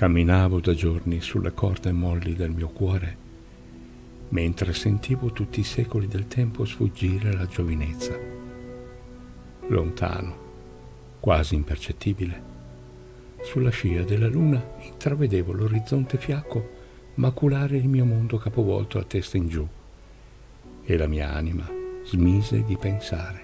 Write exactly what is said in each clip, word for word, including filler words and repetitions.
Camminavo da giorni sulle corde molli del mio cuore, mentre sentivo tutti i secoli del tempo sfuggire la giovinezza. Lontano, quasi impercettibile, sulla scia della luna intravedevo l'orizzonte fiacco maculare il mio mondo capovolto a testa in giù, e la mia anima smise di pensare.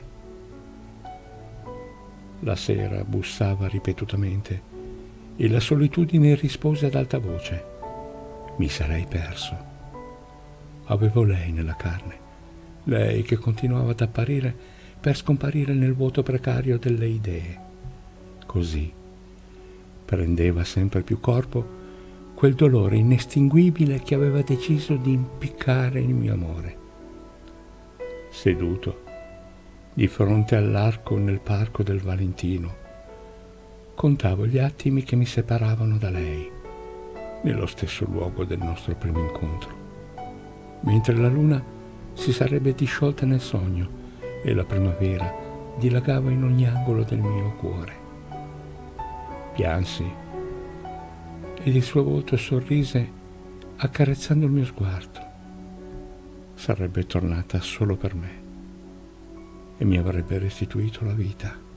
La sera bussava ripetutamente e la solitudine rispose ad alta voce: mi sarei perso. Avevo lei nella carne, lei che continuava ad apparire per scomparire nel vuoto precario delle idee. Così prendeva sempre più corpo quel dolore inestinguibile che aveva deciso di impiccare il mio amore. Seduto di fronte all'arco nel parco del Valentino, contavo gli attimi che mi separavano da lei, nello stesso luogo del nostro primo incontro, mentre la luna si sarebbe disciolta nel sogno e la primavera dilagava in ogni angolo del mio cuore. Piansi ed il suo volto sorrise accarezzando il mio sguardo. Sarebbe tornata solo per me e mi avrebbe restituito la vita.